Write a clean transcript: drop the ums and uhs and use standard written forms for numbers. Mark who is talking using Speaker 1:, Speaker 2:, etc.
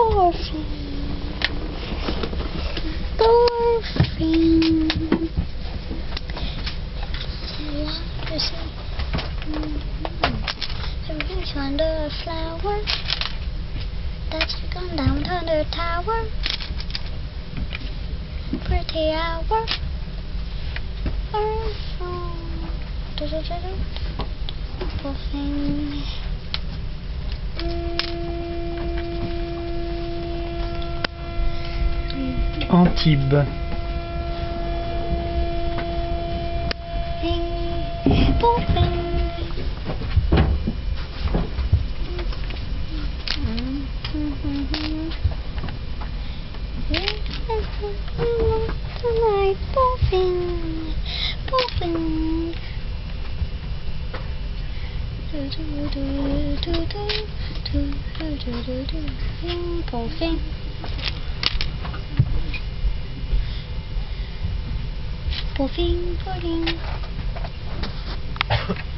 Speaker 1: Morphine. Morphine. Everything's under a flower that's gone down under a tower. Pretty hour. Morphine.
Speaker 2: Antibes.
Speaker 1: Pudding.